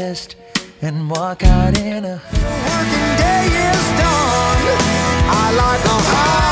rest and walk out in a working day is done. I like a high